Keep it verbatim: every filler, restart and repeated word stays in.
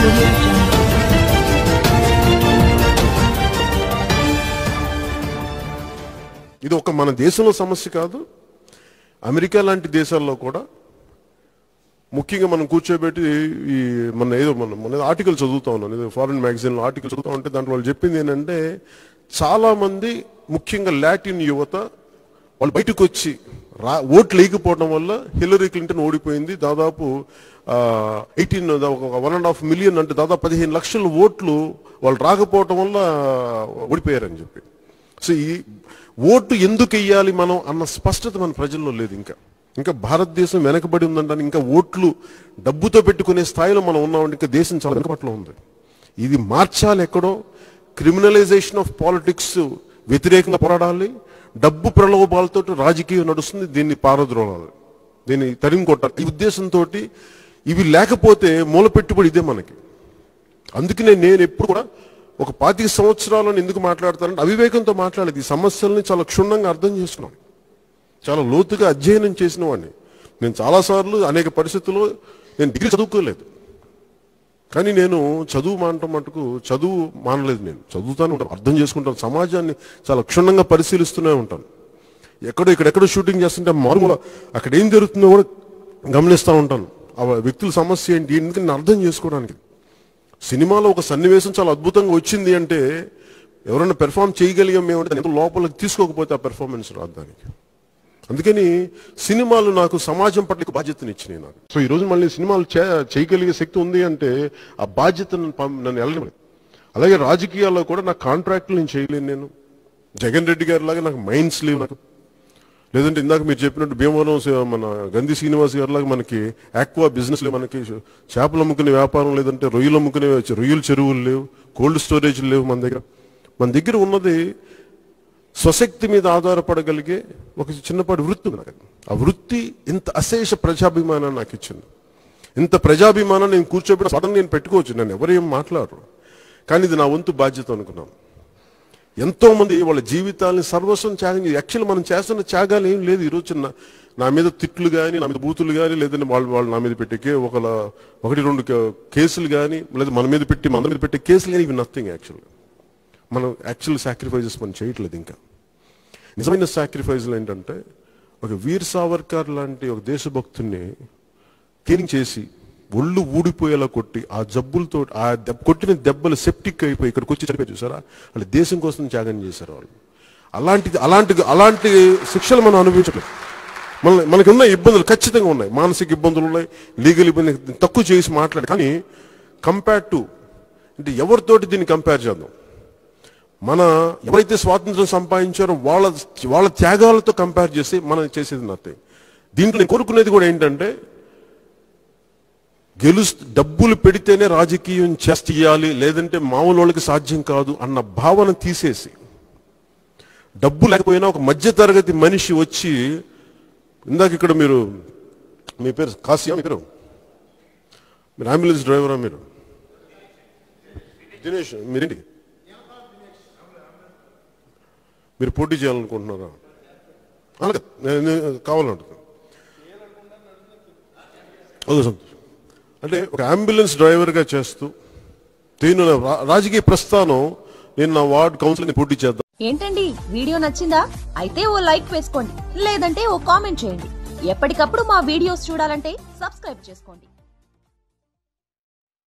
audio jungle. ఇది ఒక మన దేశంలో సమస్య కాదు, అమెరికా లాంటి దేశాల్లో కూడా ముఖ్యంగా మనం కూర్చోబెట్టి ఈ మన ఏదో మన మన ఆర్టికల్ చదువుతా ఉన్నాను, ఏదో ఫారెన్ మ్యాగజైన్లో ఆర్టికల్ చదువుతా ఉంటే దాంట్లో వాళ్ళు చెప్పింది ఏంటంటే చాలామంది ముఖ్యంగా లాటిన్ యువత వాళ్ళు బయటకు వచ్చి రా ఓట్లు లేకపోవడం వల్ల హిల్లరీ క్లింటన్ ఓడిపోయింది. దాదాపు eighteen one and half million అంటే దాదాపు పదిహేను లక్షల ఓట్లు వాళ్ళు రాకపోవడం వల్ల ఓడిపోయారని చెప్పి. సో ఈ ఓటు ఎందుకు వెయ్యాలి మనం అన్న స్పష్టత మన ప్రజల్లో లేదు. ఇంకా ఇంకా భారతదేశం వెనకబడి ఉందంటే ఇంకా ఓట్లు డబ్బుతో పెట్టుకునే స్థాయిలో మనం ఉన్నామంటే ఇంకా దేశం చాలా వెనకబట్లో ఉంది. ఇది మార్చాలి. ఎక్కడో క్రిమినలైజేషన్ ఆఫ్ పాలిటిక్స్ వ్యతిరేకంగా పోరాడాలి. డబ్బు ప్రలోభాలతో రాజకీయం నడుస్తుంది, దీన్ని పారద్రోలాలి, దీన్ని తరిమి కొట్టాలి. ఈ ఉద్దేశంతో ఇవి లేకపోతే మూల పెట్టుబడి ఇదే మనకి. అందుకనే నేను ఎప్పుడు కూడా ఒక పాతిక సంవత్సరాలను ఎందుకు మాట్లాడతానంటే అవివేకంతో మాట్లాడేది. ఈ సమస్యల్ని చాలా క్షుణ్ణంగా అర్థం చేసుకున్నాను, చాలా లోతుగా అధ్యయనం చేసిన వాడిని. నేను చాలాసార్లు అనేక పరిస్థితుల్లో నేను డిగ్రీ చదువుకోలేదు, కానీ నేను చదువు మానటం మటుకు చదువు మానలేదు. నేను చదువుతాను ఉంటాను, అర్థం చేసుకుంటాను, సమాజాన్ని చాలా క్షుణ్ణంగా పరిశీలిస్తూనే ఉంటాను. ఎక్కడో ఇక్కడెక్కడో షూటింగ్ చేస్తుంటే మామూలుగా అక్కడ ఏం జరుగుతుందో కూడా గమనిస్తూ ఉంటాను. ఆ వ్యక్తుల సమస్య ఏంటి ఎందుకంటే నేను అర్థం చేసుకోవడానికి. సినిమాలో ఒక సన్నివేశం చాలా అద్భుతంగా వచ్చింది అంటే ఎవరైనా పెర్ఫామ్ చేయగలిగాం మేము అంటే లోపలికి తీసుకోకపోతే ఆ పెర్ఫార్మెన్స్ రాదు దానికి. అందుకని సినిమాలు నాకు సమాజం పట్ల బాధ్యతను ఇచ్చినాయి నాకు. సో ఈరోజు మళ్ళీ సినిమాలు చేయగలిగే శక్తి ఉంది అంటే ఆ బాధ్యతను నన్ను వెళ్ళలేదు. అలాగే రాజకీయాల్లో కూడా నాకు కాంట్రాక్ట్లు నేను చేయలేను. నేను జగన్ రెడ్డి గారి లాగా నాకు మైండ్స్ లేవు నాకు. లేదంటే ఇందాక మీరు చెప్పినట్టు భీమవరం మన గంధి శ్రీనివాస్ గారి లాగా మనకి ఆక్వా బిజినెస్ లేవు, మనకి చేపలు అమ్ముకునే వ్యాపారం లేదంటే రొయ్యలు అమ్ముకునే రొయ్యలు చెరువులు లేవు, కోల్డ్ స్టోరేజ్లు లేవు మన దగ్గర. మన దగ్గర ఉన్నది స్వశక్తి మీద ఆధారపడగలిగే ఒక చిన్నపాటి వృత్తి ఉంది నాకు. ఆ వృత్తి ఇంత అశేష ప్రజాభిమానాన్ని నాకు ఇచ్చింది. ఇంత ప్రజాభిమానాన్ని నేను కూర్చోబెట్టి సడన్ నేను పెట్టుకోవచ్చు, నన్ను ఎవరేం మాట్లాడరు, కానీ ఇది నా వంతు బాధ్యత అనుకున్నాను. ఎంతో మంది వాళ్ళ జీవితాలని సర్వస్వం త్యాగం చేసి యాక్చువల్ మనం చేస్తున్న త్యాగాలు ఏం లేదు. ఈరోజు నా నా మీద తిట్లు కానీ నా మీద బూతులు కానీ లేదంటే వాళ్ళు వాళ్ళు నా మీద పెట్టే ఒక ఒకటి రెండు కేసులు కానీ లేదా మన మీద పెట్టి మన మీద పెట్టే కేసులు కానీ ఇవి నథింగ్. యాక్చువల్గా మనం యాక్చువల్ సాక్రిఫైజెస్ మనం చేయట్లేదు. ఇంకా నిజమైన సాక్రిఫైజులు ఏంటంటే ఒక వీర్ సావర్కర్ లాంటి ఒక దేశభక్తుని ట్రైనింగ్ చేసి ఒళ్ళు ఊడిపోయేలా కొట్టి ఆ జబ్బులతో ఆ దెబ్బ కొట్టిన దెబ్బలు సెప్టిక్ అయిపోయి ఇక్కడికి వచ్చి చనిపోయి చూసారా, వాళ్ళు దేశం కోసం త్యాగం చేశారు వాళ్ళు. అలాంటిది అలాంటి అలాంటి శిక్షలు మనం అనుభవించలేదు. మన మనకి ఉన్న ఇబ్బందులు ఖచ్చితంగా ఉన్నాయి, మానసిక ఇబ్బందులు ఉన్నాయి, లీగల్ ఇబ్బంది తక్కువ చేసి మాట్లాడి. కానీ కంపేర్ టు అంటే ఎవరితోటి దీన్ని కంపేర్ చేద్దాం. మన ఎవరైతే స్వాతంత్రం సంపాదించారో వాళ్ళ వాళ్ళ త్యాగాలతో కంపేర్ చేసి మనం చేసేది నథింగ్. దీంట్లో నేను కోరుకునేది కూడా ఏంటంటే గెలు డబ్బులు పెడితేనే రాజకీయం చేయాలి లేదంటే మామూలు వాళ్ళకి సాధ్యం కాదు అన్న భావన తీసేసి డబ్బు లేకపోయినా ఒక మధ్యతరగతి మనిషి వచ్చి ఇందాక ఇక్కడ మీరు మీ పేరు కాసియా, మీ పేరు మీరు అంబులెన్స్ డ్రైవరా, మీరు దినేష్, మీరేంటి మీరు పోటీ చేయాలనుకుంటున్నారా? అలాగే కావాలంటున్నా. ఓకే సంతోష్. అంటే ఒక అంబులెన్స్ డ్రైవర్గా చేస్తూ నేను రాజకీయ ప్రస్థానం నేను నా వార్డ్ కౌన్సిల్ పోటీ చేద్దాం. ఏంటండి వీడియో నచ్చిందా? అయితే ఓ లైక్ వేసుకోండి, లేదంటే ఓ కామెంట్ చేయండి. ఎప్పటికప్పుడు మా వీడియోస్ చూడాలంటే సబ్స్క్రైబ్ చేసుకోండి.